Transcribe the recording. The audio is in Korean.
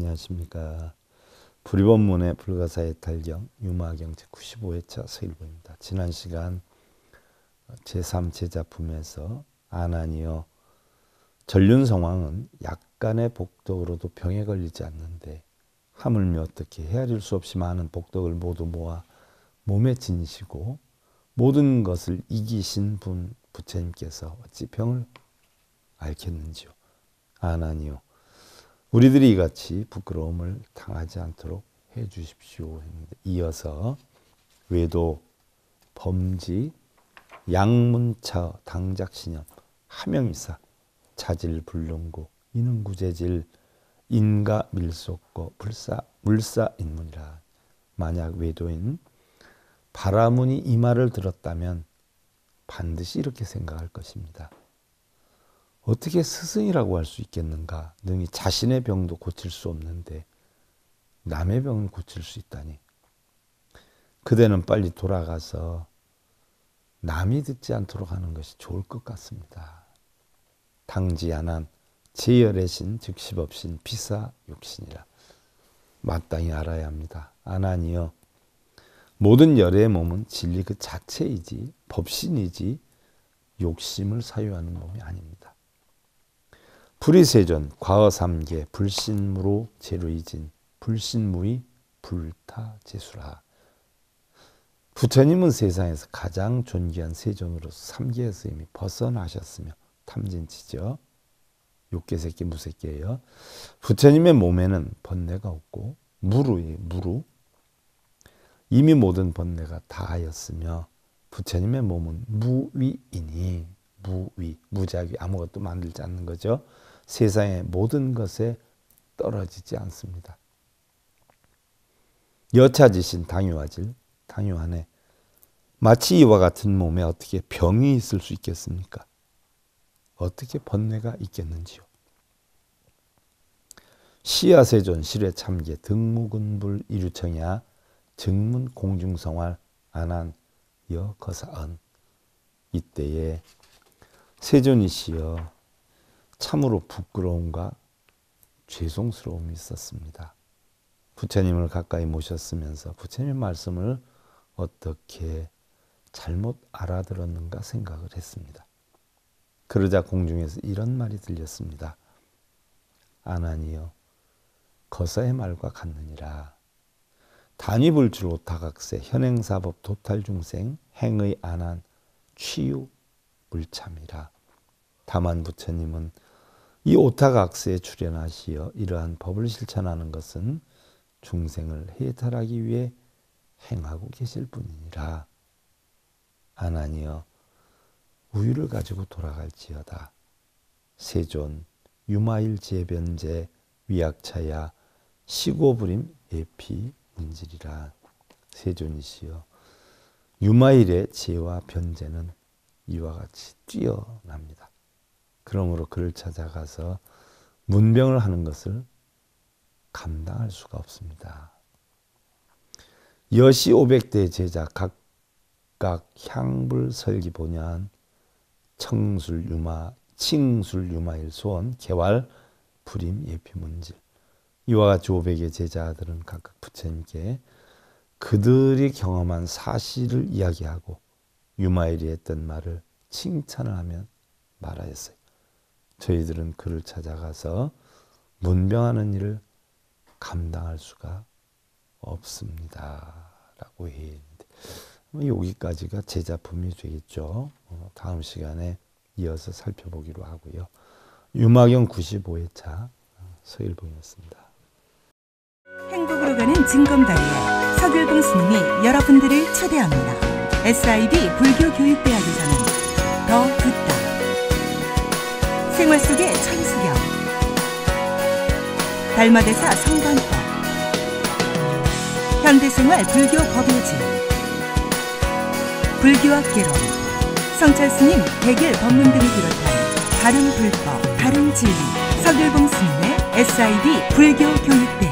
안녕하십니까. 불의본문의 불가사의 탈경 유마경 제95회차 서일보입니다. 지난 시간 제3제자품에서 아나니여 전륜 상황은 약간의 복덕으로도 병에 걸리지 않는데 하물며 어떻게 헤아릴 수 없이 많은 복덕을 모두 모아 몸에 지니시고 모든 것을 이기신 분 부처님께서 어찌 병을 앓겠는지요. 아나니여 우리들이 이같이 부끄러움을 당하지 않도록 해 주십시오 했는데, 이어서 외도, 범지, 양문차, 당작신염, 하명이사, 자질 불능고, 이능구재질, 인가 밀속고, 물사인문이라. 만약 외도인 바라문이 이 말을 들었다면 반드시 이렇게 생각할 것입니다. 어떻게 스승이라고 할 수 있겠는가? 능히 자신의 병도 고칠 수 없는데 남의 병을 고칠 수 있다니. 그대는 빨리 돌아가서 남이 듣지 않도록 하는 것이 좋을 것 같습니다. 당지안한 제열의 신 즉십업신 비사욕신이라. 마땅히 알아야 합니다. 아나니여 모든 열의 몸은 진리 그 자체이지 법신이지 욕심을 사유하는 몸이 아닙니다. 불의세존 과어삼계 불신무로 제루이진 불신무의 불타제수라. 부처님은 세상에서 가장 존귀한 세존으로서 삼계에서 이미 벗어나셨으며 탐진치죠. 욕계새끼 무새끼예요. 부처님의 몸에는 번뇌가 없고 무루 이미 모든 번뇌가 다하였으며 부처님의 몸은 무위이니 무작위 아무것도 만들지 않는 거죠. 세상의 모든 것에 떨어지지 않습니다. 여차지신 당유하질 당유하네. 마치 이와 같은 몸에 어떻게 병이 있을 수 있겠습니까? 어떻게 번뇌가 있겠는지요. 시야세존 실외참계 등무근불 이루청야 증문 공중성활 안한 여거사언. 이때에 세존이시여 참으로 부끄러움과 죄송스러움이 있었습니다. 부처님을 가까이 모셨으면서 부처님의 말씀을 어떻게 잘못 알아들었는가 생각을 했습니다. 그러자 공중에서 이런 말이 들렸습니다. 아나니여 거사의 말과 같느니라. 단위불출 오타각세 현행사법 도탈중생 행의 안한 취유 물참이라. 다만 부처님은 이 오타각세에 출연하시어 이러한 법을 실천하는 것은 중생을 해탈하기 위해 행하고 계실 뿐이니라. 아나니여 우유를 가지고 돌아갈지어다. 세존 유마일 제변제 위약차야 시고부림 예피 문질이라. 세존이시여 유마일의 제와 변제는 이와 같이 뛰어납니다. 그러므로 그를 찾아가서 문병을 하는 것을 감당할 수가 없습니다. 여시 500대 제자 각각 향불 설기 본연 칭술 유마일 소원 개활 불임 예피 문질. 이와 같이 500의 제자들은 각각 부처님께 그들이 경험한 사실을 이야기하고 유마일이 했던 말을 칭찬을 하면 말하였어요. 저희들은 그를 찾아가서 문병하는 일을 감당할 수가 없습니다. 라고 했는데 여기까지가 제자품이 되겠죠. 다음 시간에 이어서 살펴보기로 하고요. 유마경 95회차 서일봉이었습니다. 행복으로 가는 징검다리에 서길봉 스님이 여러분들을 초대합니다. SIB 불교교육대학에서는 더 듣다, 생활 속의 천수경, 달마대사 성관법, 현대생활 불교 법요지, 불교학 개론, 성찰스님 백일 법문 등을 비롯한 다른 불법, 다른 진리, 서길봉 스님의 SIB 불교교육대학